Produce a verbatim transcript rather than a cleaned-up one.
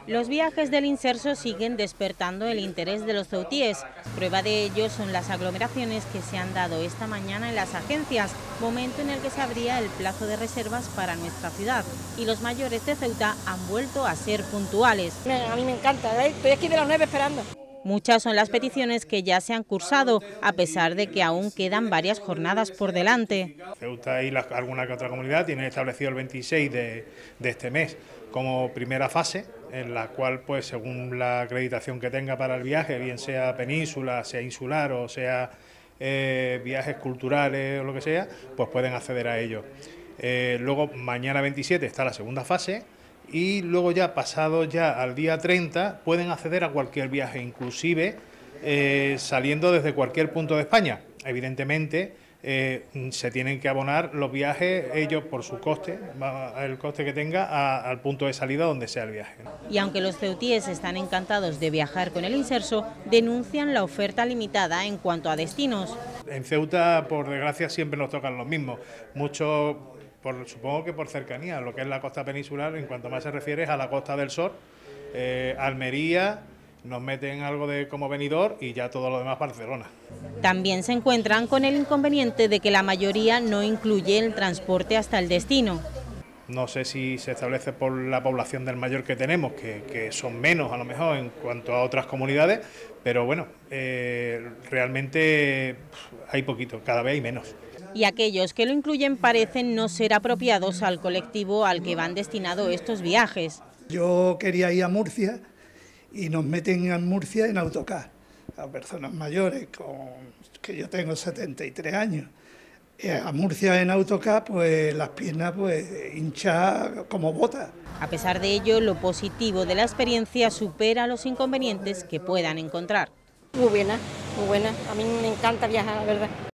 Los viajes del Inserso siguen despertando el interés de los ceutíes. Prueba de ello son las aglomeraciones que se han dado esta mañana en las agencias, momento en el que se abría el plazo de reservas para nuestra ciudad. Y los mayores de Ceuta han vuelto a ser puntuales. A mí me encanta, ¿eh? Estoy aquí de las nueve esperando. Muchas son las peticiones que ya se han cursado, a pesar de que aún quedan varias jornadas por delante. Ceuta y la, alguna que otra comunidad tienen establecido el veintiséis de, de este mes como primera fase, en la cual, pues según la acreditación que tenga para el viaje, bien sea península, sea insular o sea eh, viajes culturales o lo que sea, pues pueden acceder a ello. Eh, luego, mañana veintisiete está la segunda fase. Y luego ya, pasado ya al día treinta, pueden acceder a cualquier viaje, inclusive eh, saliendo desde cualquier punto de España. Evidentemente, eh, se tienen que abonar los viajes ellos por su coste, el coste que tenga, a, al punto de salida donde sea el viaje. Y aunque los ceutíes están encantados de viajar con el Inserso, denuncian la oferta limitada en cuanto a destinos. En Ceuta, por desgracia, siempre nos tocan los mismos. Muchos... Por, supongo que por cercanía, lo que es la costa peninsular, en cuanto más se refiere es a la Costa del Sol, eh, Almería, nos meten algo de como Benidorm y ya todo lo demás Barcelona. También se encuentran con el inconveniente de que la mayoría no incluye el transporte hasta el destino. No sé si se establece por la población del mayor que tenemos, que, que son menos a lo mejor en cuanto a otras comunidades, pero bueno, eh, realmente hay poquito, cada vez hay menos. Y aquellos que lo incluyen parecen no ser apropiados al colectivo al que van destinados estos viajes. Yo quería ir a Murcia y nos meten en Murcia en autocar a personas mayores, con, que yo tengo setenta y tres años. A Murcia en autocar, pues las piernas pues hinchadas como botas. A pesar de ello, lo positivo de la experiencia supera los inconvenientes que puedan encontrar. Muy buena, muy buena. A mí me encanta viajar, la verdad.